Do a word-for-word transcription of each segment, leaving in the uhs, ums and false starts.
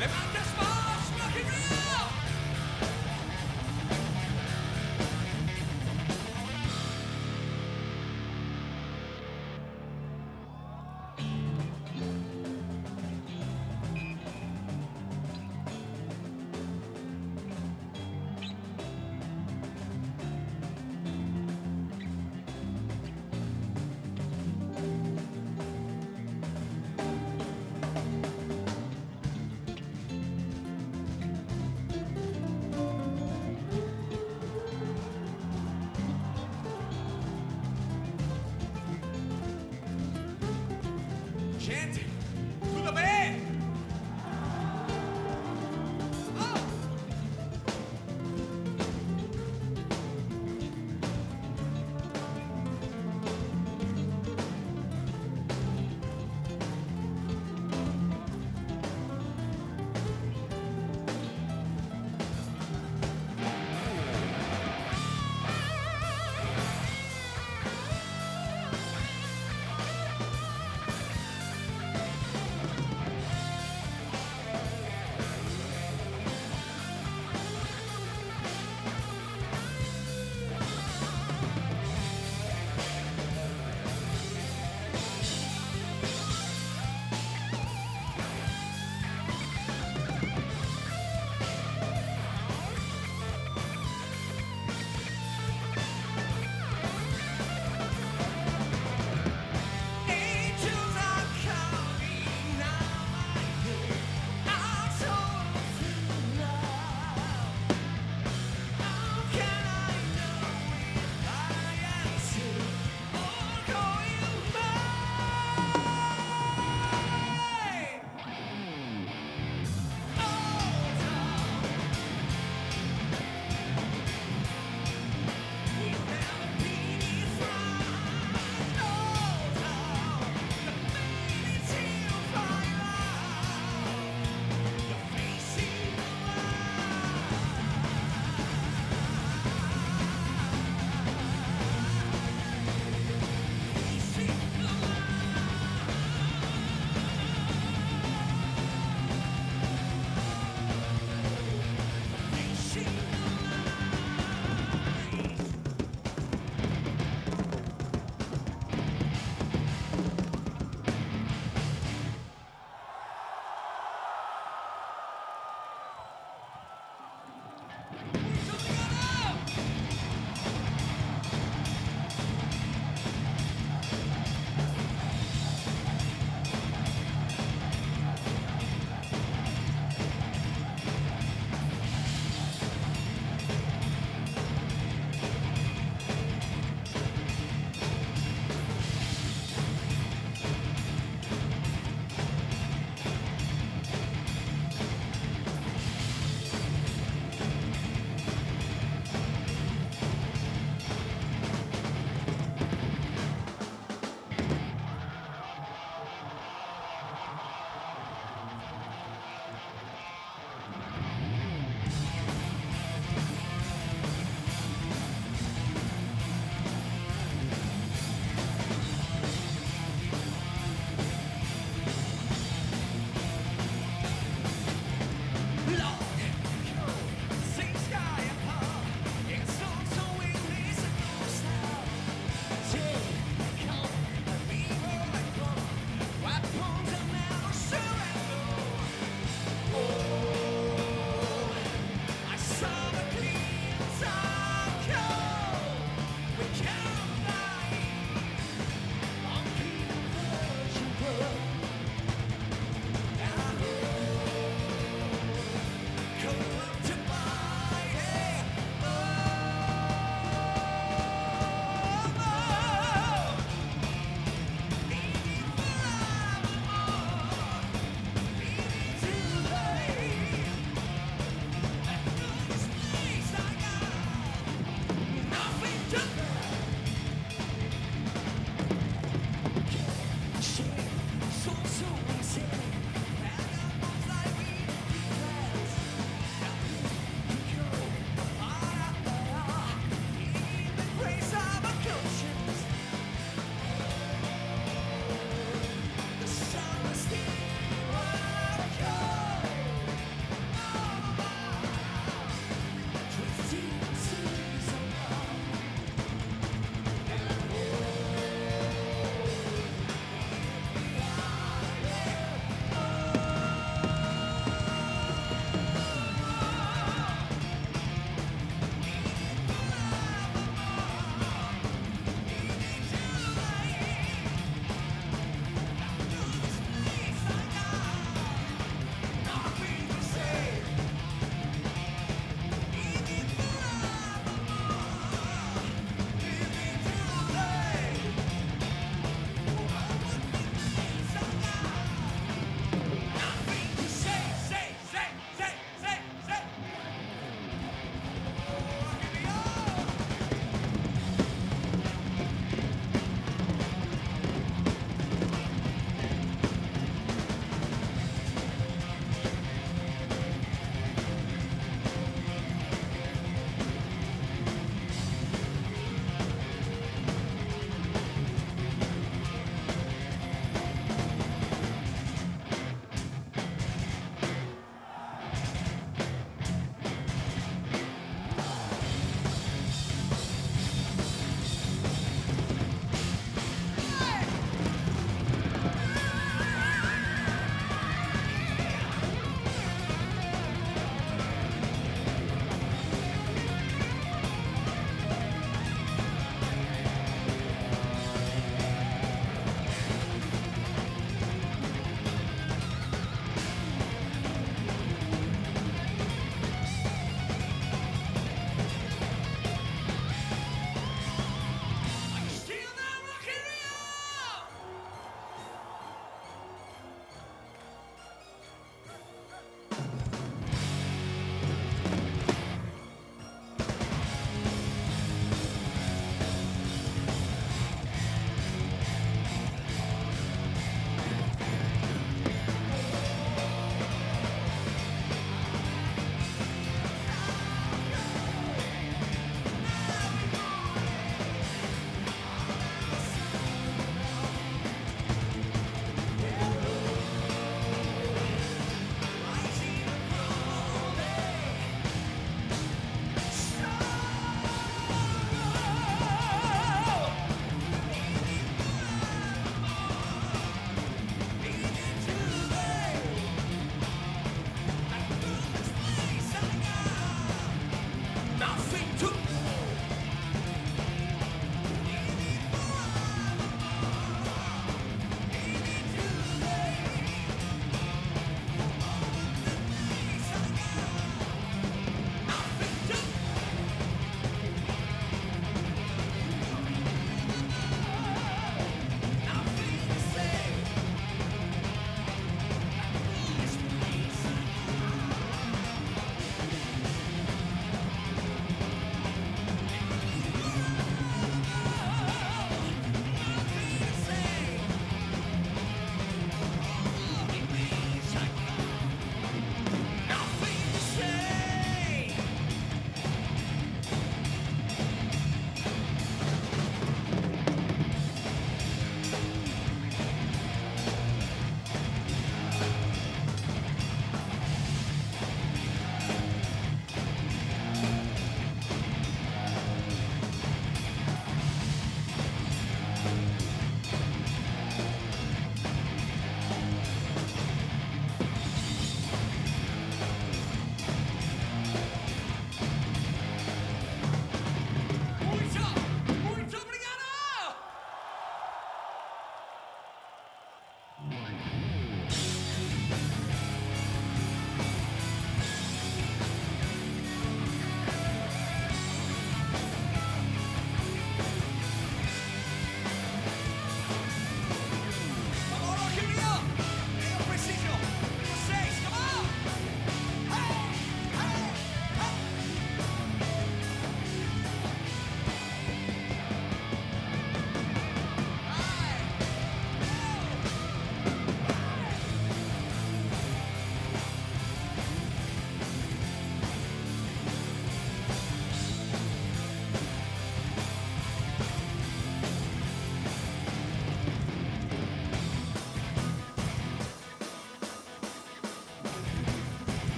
Levante as mãos, rock and roll!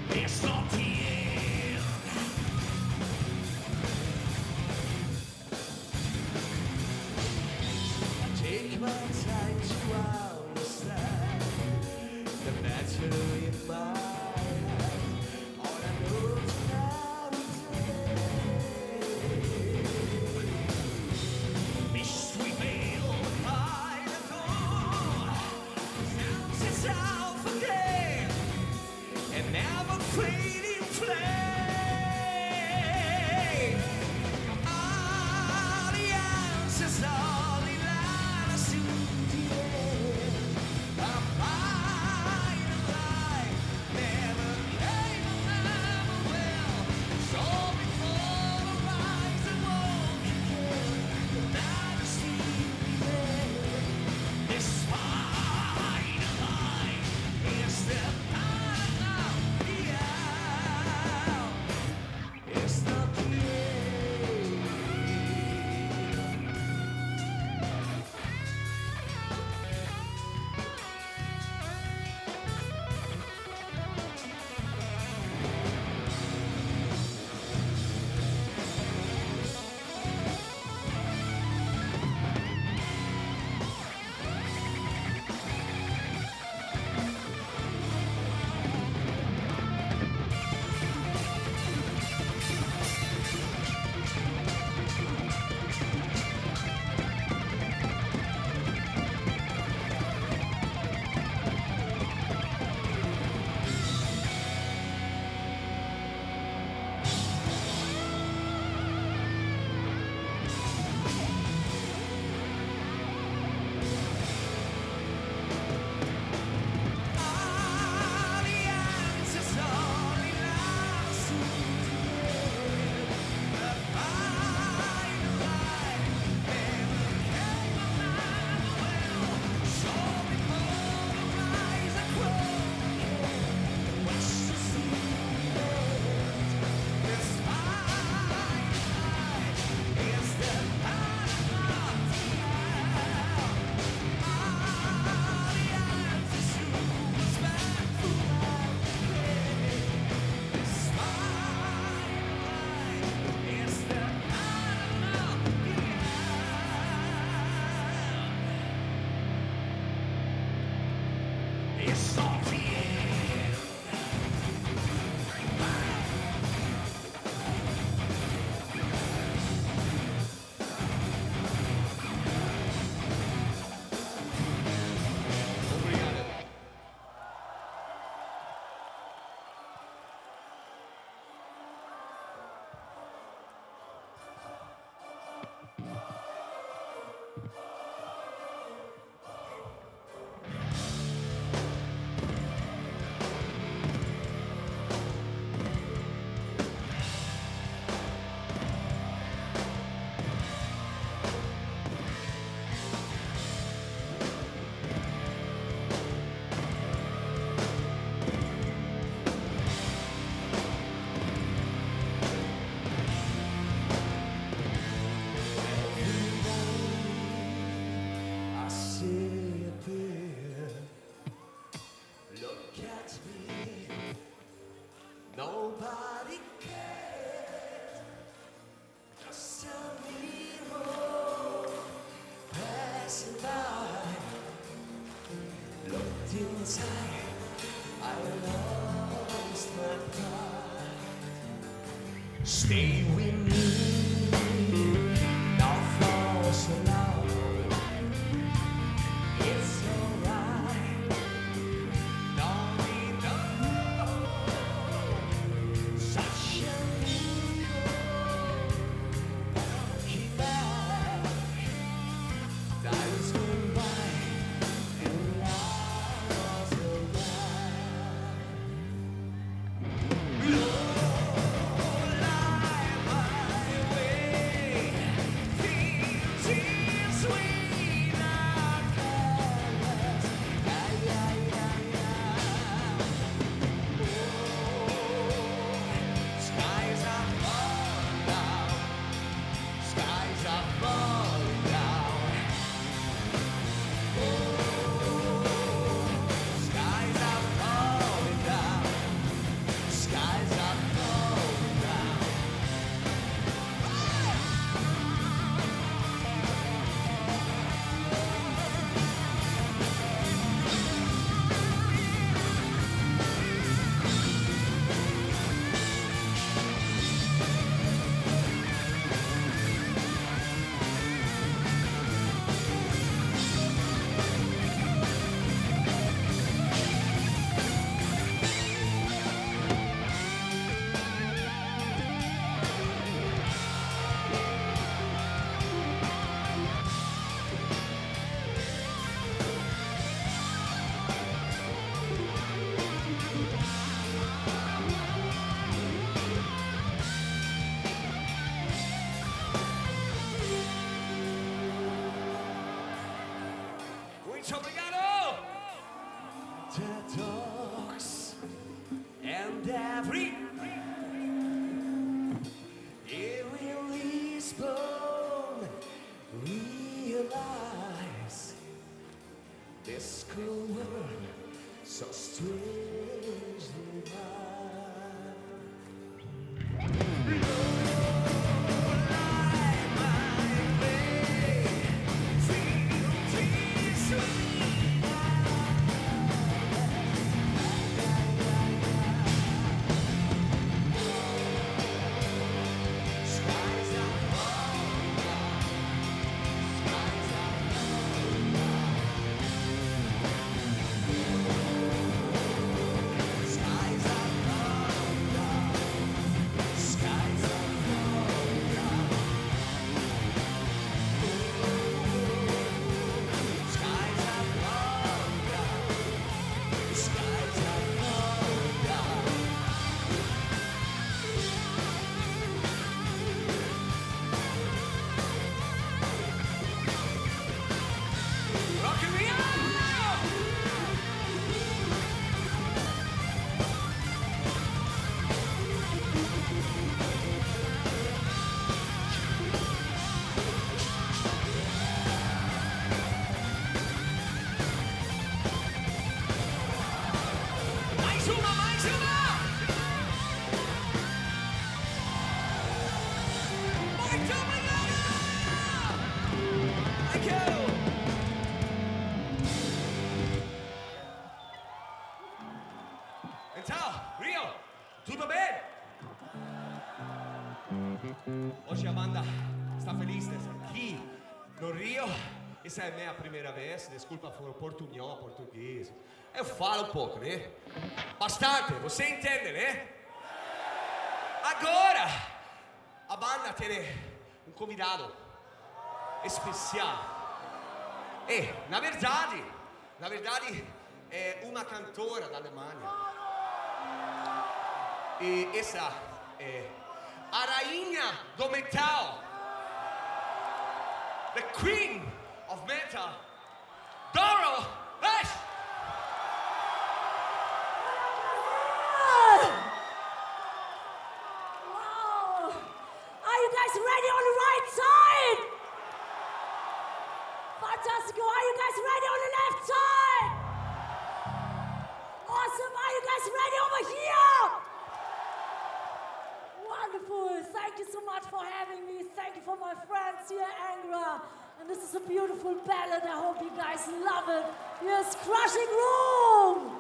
It's not the end. I take my time to understand the matter in my life. All I know now today, mystery veiled by the door, sounds is out for day, and never fading flame. All the answers, all the lies to the end. A fight of life never came or never will. So before the rise and walk again, the majesty remains. This fight of life is the path of the hour. It's not the end. All the answers, all the lies to the end. The fight of life never came or never will. So before the rise and walk again, watch the sea remains. This fight of life is the path of the hour. All the answers to what's back throughout the day. This fight of life is the path of the hour. It's not the end. Obrigado. I see a beer. Look at me. Nobody cares. Just tell me more. Passing by. Looked inside. I lost my pride. Stay with me. Don't fall so long. It's alright. Don't need no such a miracle. Keep back. Time's going by and I was around. Your life, walks, and every eerie bone realize this cruel world so strangely mine. Ciao, Rio, tutto bene? Hoje a banda está feliz de estar aqui no Rio. Essa é a minha primeira vez, desculpa por portunhol, português. Eu falo um pouco, né? Bastante, você entende, né? Agora, a banda tem um convidado especial. E, na verdade, na verdade, é uma cantora da Alemanha. E essa é a rainha do metal, the queen of metal, Doro Pesch. Wow! Are you guys ready on the right side? Fantastic! Are you guys ready on the left side? Awesome! Are you guys ready over here? Wonderful! Thank you so much for having me. Thank you for my friends here, Angra. And this is a beautiful ballad. I hope you guys love it. Here's Crushing Room!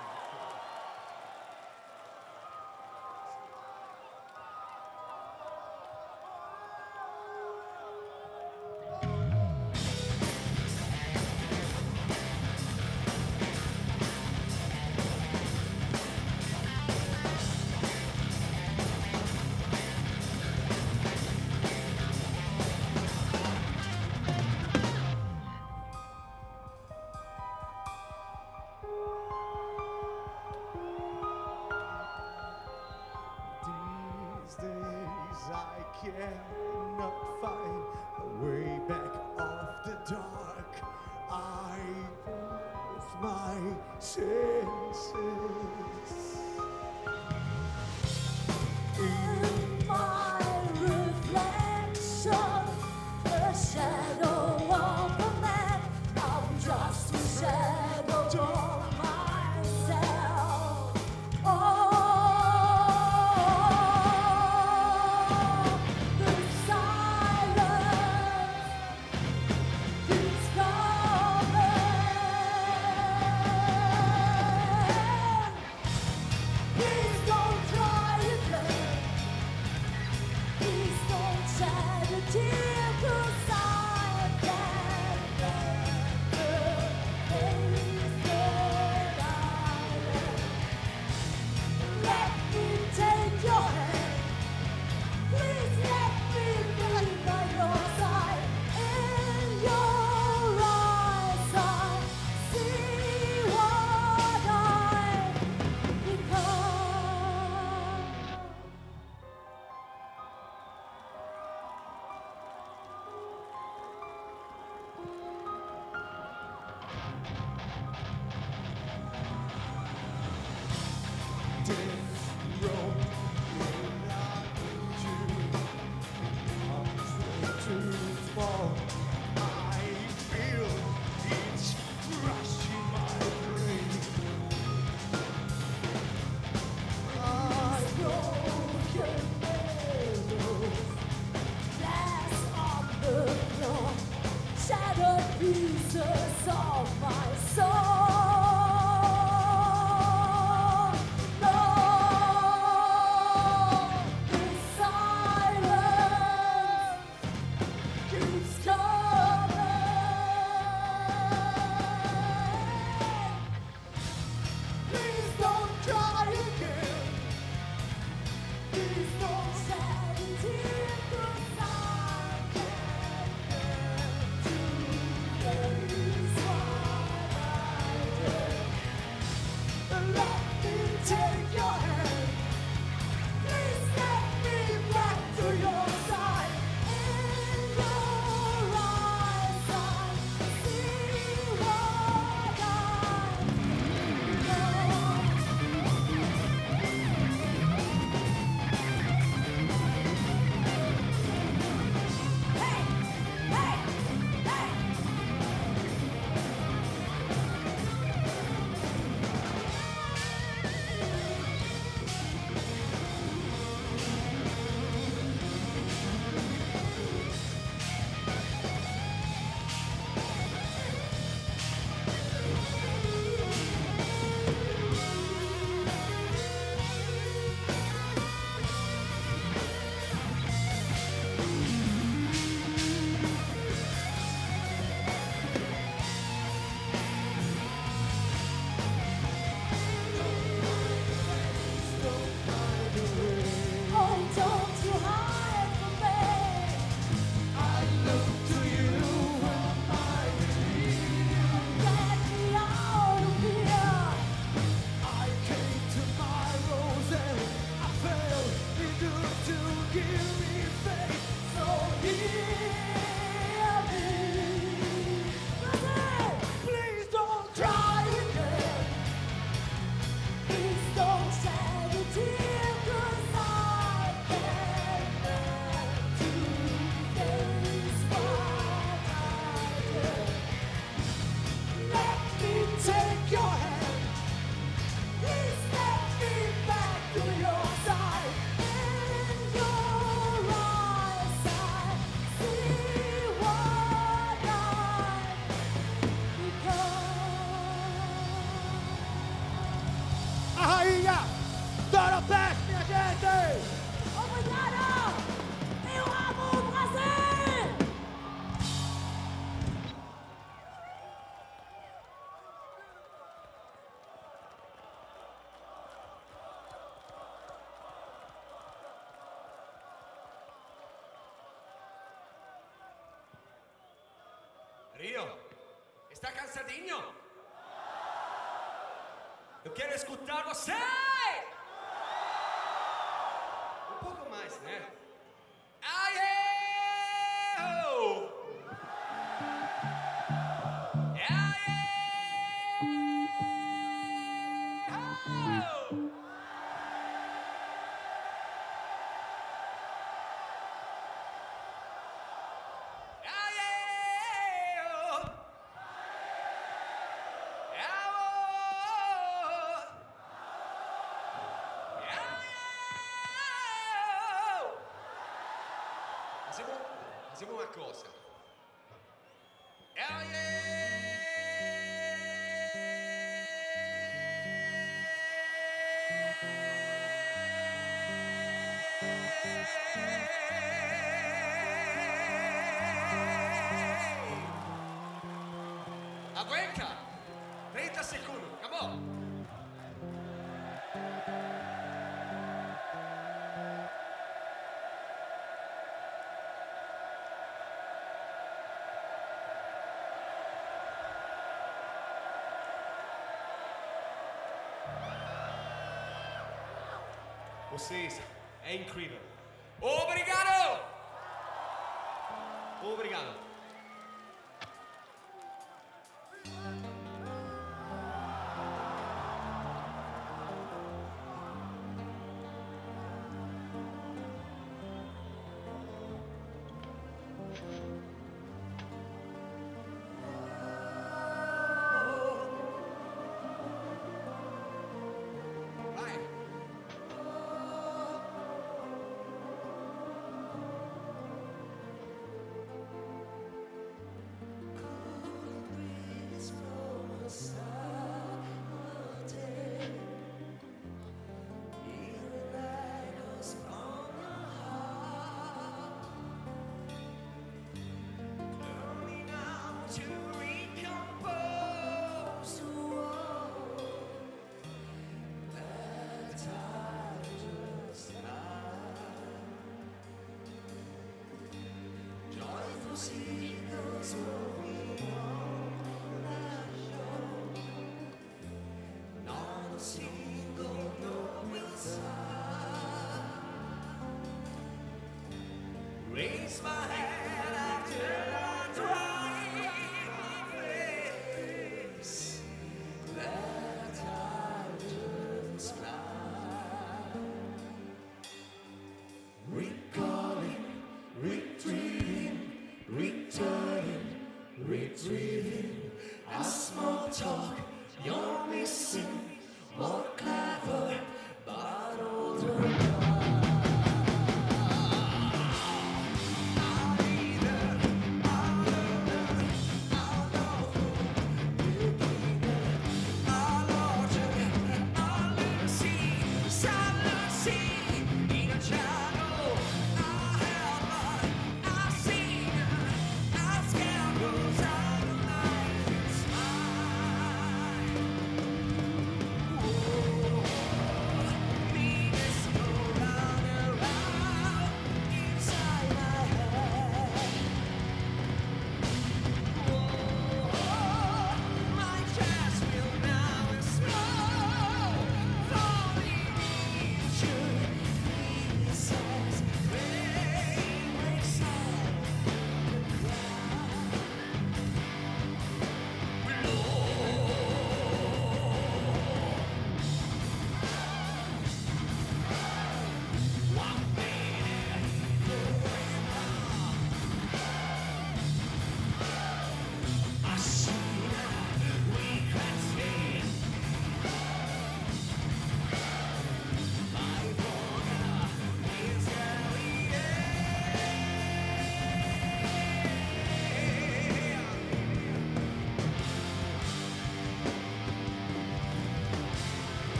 I cannot find a way back off the dark. I lose my senses. In my reflection, the shadow of a man, I'm just a shadow of myself. Oh, the silence keeps coming. Please don't try again. Please don't shed a tear, 'cause I can't bear the pace that I am. Let me take your hand. Please let me be by your side. In your eyes I see what I become. Rio, está cansadinho? Eu quero escutar você! Um pouco mais, né? Ai, eu! Ai, eu! Facciamo una cosa. Aguenta! trenta secondi, come on! Vocês é incrível. Obrigado! Obrigado.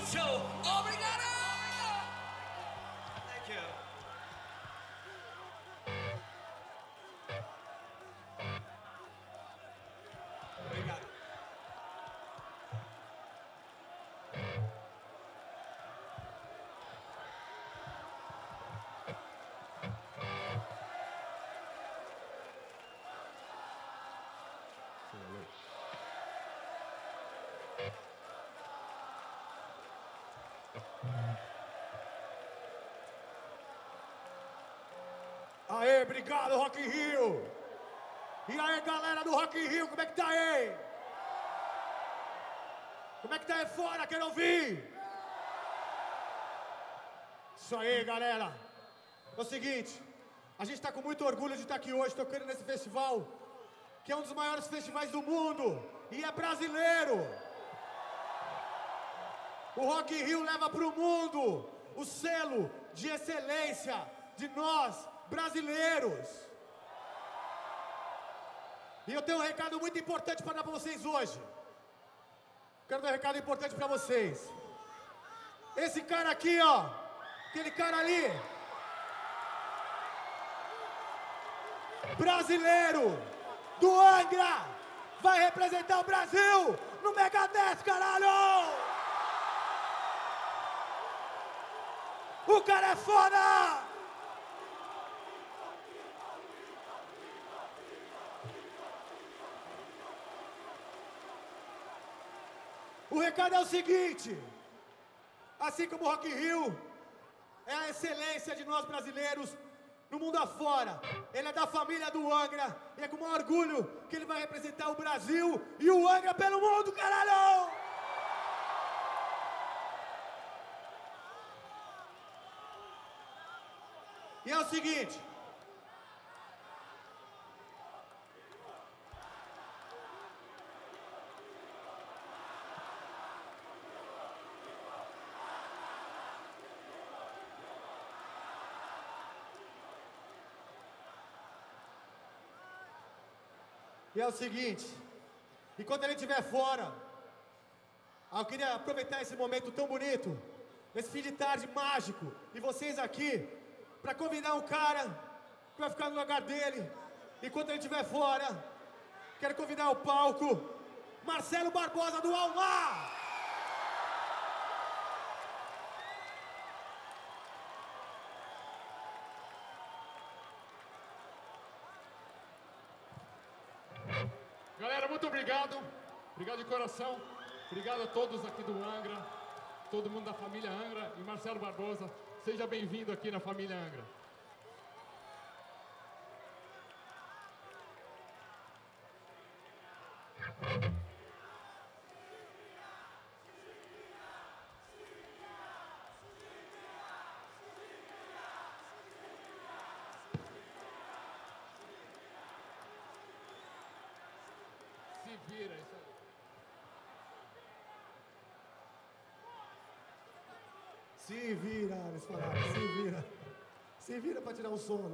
show. Obrigado! Thank you. Obrigado. Aê, obrigado, Rock in Rio! E aí, galera do Rock in Rio, como é que tá aí? Como é que tá aí fora? Quero ouvir! Isso aí, galera! É o seguinte, a gente tá com muito orgulho de estar aqui hoje, tocando nesse festival, que é um dos maiores festivais do mundo, e é brasileiro! O Rock in Rio leva pro mundo o selo de excelência de nós, brasileiros. E eu tenho um recado muito importante para dar para vocês hoje. Quero dar um recado importante para vocês. Esse cara aqui, ó, aquele cara ali, brasileiro, do Angra, vai representar o Brasil no Megadeth, caralho! O cara é foda! O recado é o seguinte, assim como o Rock in Rio é a excelência de nós brasileiros no mundo afora, ele é da família do Angra e é com o maior orgulho que ele vai representar o Brasil e o Angra pelo mundo, caralho! E é o seguinte, E é o seguinte, enquanto ele estiver fora, eu queria aproveitar esse momento tão bonito, esse fim de tarde mágico, e vocês aqui, para convidar um cara que vai ficar no lugar dele, enquanto ele estiver fora. Quero convidar ao palco Marcelo Barbosa do Almar! Galera, muito obrigado. Obrigado de coração. Obrigado a todos aqui do Angra, todo mundo da família Angra e Marcelo Barbosa. Seja bem-vindo aqui na família Angra. Se vira, isso aí. Se vira, eles falaram, se vira. Se vira pra tirar o sono.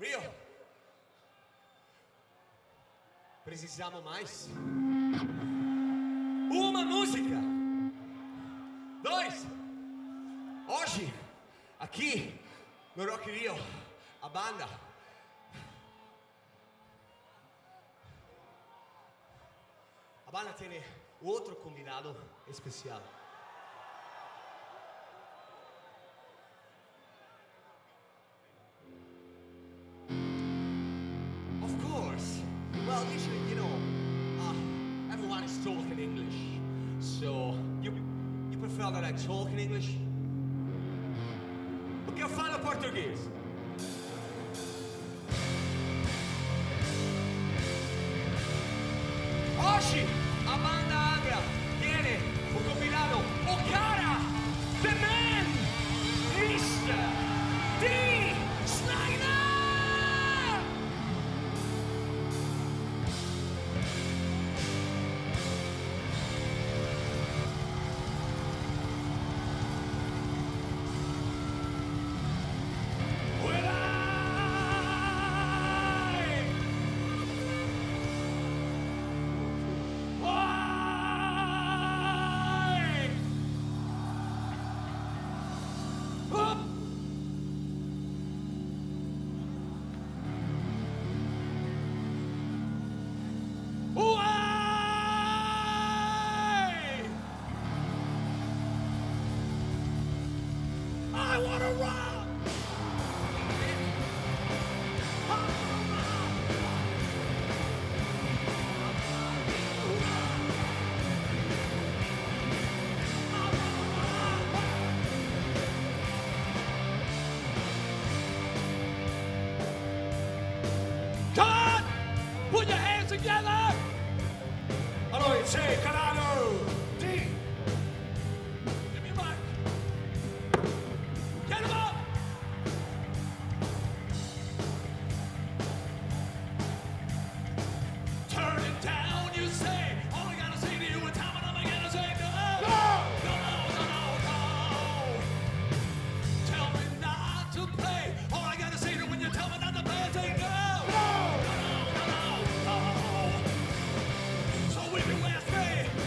Rio, precisamos mais. Uma música. Dois. Hoje, aqui no Rock in Rio, a banda a banda tem outro convidado especial. Of course. Well, usually, you know, uh, everyone is talking English. So, you, you prefer that I talk in English? Porque eu falo português. Hoje, a banda Angra tiene o combinado o cara, the man, mister Dee Snider! Well, I I wanna rock! Come on! Put your hands together! Allora, say, caralho! D! Give me a mic! Get him up! Turn it down, you say. All I gotta say to you is time and I'm gonna say no. No! No, no, no, no. Tell me not to play. All I gotta say to you when you tell me not to play, I say no. No, no, no, no, no. So if you ask me,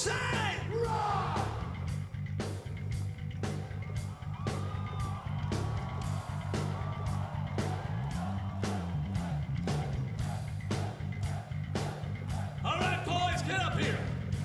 say? Rock! All right, boys, get up here.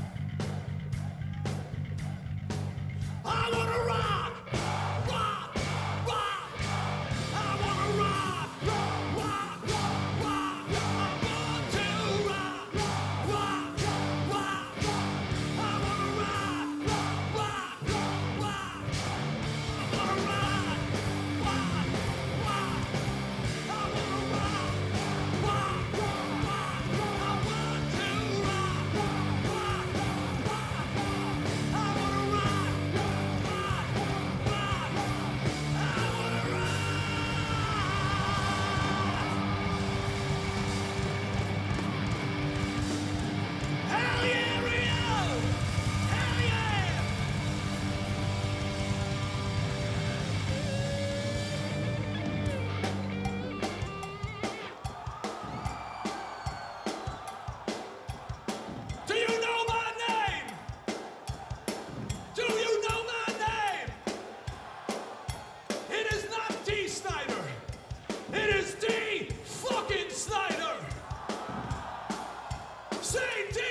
I wanna rock, rock, rock. I wanna rock, rock, rock, rock. I want to rock, rock, rock. I wanna rock, rock, rock, rock. I wanna rock, rock, rock. I wanna rock, rock, rock, rock. I want to rock, rock, rock, rock. I wanna rock, rock, rock, rock. I wanna rock. Hell yeah, Rio! Hell yeah! Do you know my name? Do you know my name? It is not D. Snyder. It is D. fucking Snyder. Say D.